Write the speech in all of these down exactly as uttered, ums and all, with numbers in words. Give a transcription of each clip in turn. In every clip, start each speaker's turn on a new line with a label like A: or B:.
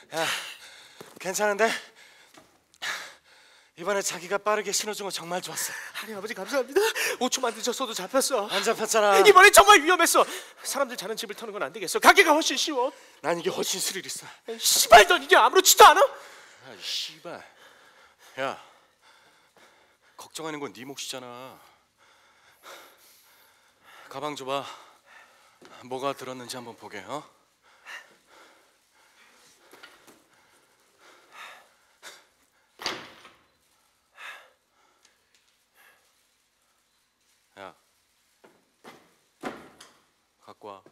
A: 야, 괜찮은데? 이번에 자기가 빠르게 신호준 거 정말 좋았어.
B: 아니 아버지 감사합니다. 오 초만 늦었어도 잡혔어.
A: 안 잡혔잖아.
B: 이번에 정말 위험했어. 사람들 자는 집을 터는 건 안 되겠어. 가게가 훨씬 쉬워.
A: 난 이게 훨씬 스릴 있어.
B: 씨발 넌 이게 아무렇지도 않아?
A: 야, 씨발. 야, 걱정하는 건 네 몫이잖아. 가방 줘봐. 뭐가 들었는지 한번 보게. 어? 야, 갖고 와.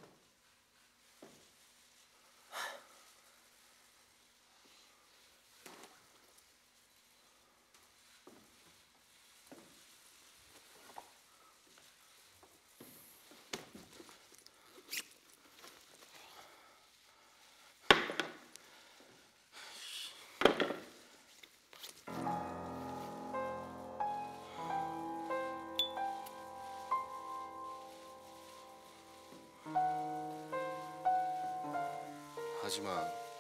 A: 하지마.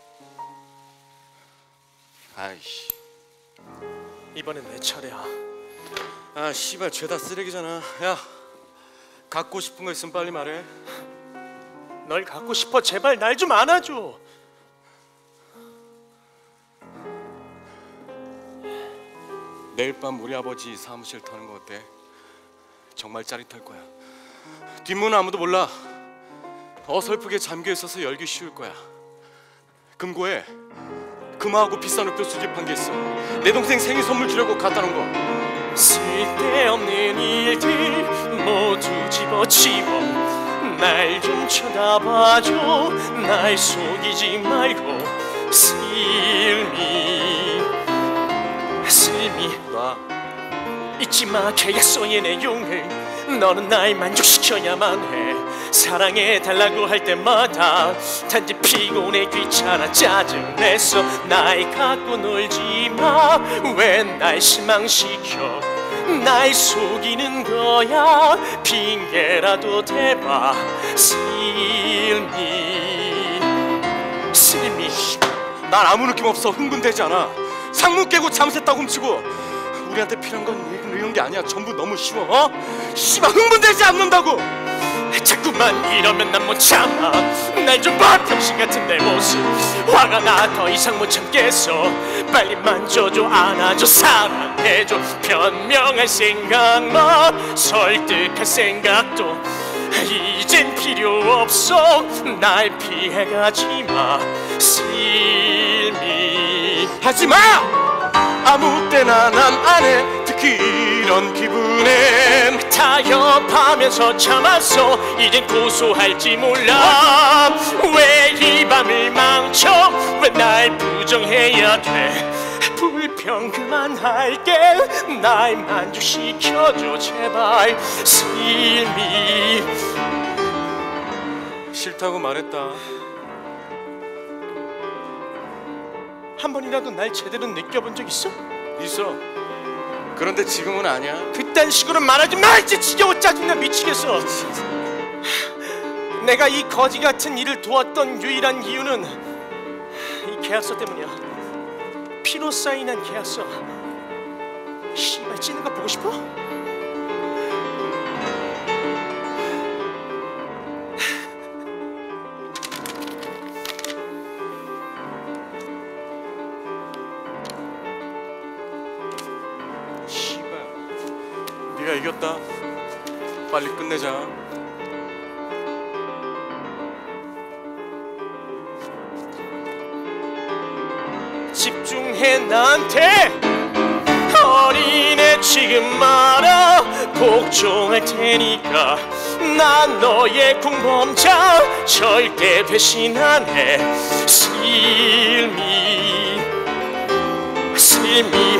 A: 아이씨.
B: 이번엔 내 차례야.
A: 아 씨발 죄다 쓰레기잖아. 야, 갖고 싶은 거 있으면 빨리 말해.
B: 널 갖고 싶어. 제발 날 좀 안아줘.
A: 내일 밤 우리 아버지 사무실 터는 거 어때? 정말 짜릿할 거야. 뒷문은 아무도 몰라. 어설프게 잠겨 있어서 열기 쉬울 거야. 금고에 금화하고 비싼 옷도 수집한 게 있어. 내 동생 생일 선물 주려고 갖다 놓은 거.
B: 쓸데없는 일들 모두 집어치워. 날 좀 쳐다봐줘. 날 속이지 말고. 슬미 슬미
A: 놔.
B: 잊지마 계약서의 내용을. 너는 날 만족시켜야만 해. 사랑해달라고 할 때마다 단지 피곤해 귀찮아 짜증내서 날 갖고 놀지마. 왜 날 실망시켜. 날 속이는 거야. 핑계라도 대봐. 슬미 슬미.
A: 난 아무 느낌 없어. 흥분되지 않아. 창문 깨고 잠새딱 훔치고. 우리한테 필요한 건 이런 게 아니야. 전부 너무 쉬워. 어? 씨발 흥분되지 않는다고.
B: 자꾸만 이러면 난 못 참아. 날 좀 봐. 병신 같은 내 모습. 화가 나. 더 이상 못 참겠어. 빨리 만져줘. 안아줘. 사랑해줘. 변명할 생각만. 설득할 생각도 이젠 필요 없어. 날 피해가지마. 슬미
A: 하지마. 아무 때나 난 안 해. 특히 이런 기분엔.
B: 타협하면서 참았어. 이젠 고소할지 몰라. 왜 이 밤을 망쳐. 왜 날 부정해야 돼. 불평 그만할게. 날 만족시켜줘 제발. 슬미.
A: 싫다고 말했다.
B: 한 번이라도 날 제대로 느껴본 적 있어?
A: 있어. 그런데 지금은 아니야.
B: 그딴 식으로 말하지 마. 이제 지겨워. 짜증나 미치겠어. 내가 이 거지 같은 일을 도왔던 유일한 이유는 이 계약서 때문이야. 피로 사인한 계약서. 씨발 찌는 거 보고 싶어?
A: 네가 이겼다. 빨리 끝내자.
B: 집중해 나한테. 어린애 지금 말아. 복종할 테니까. 난 너의 공범자. 절대 배신 안 해. 슬미 슬미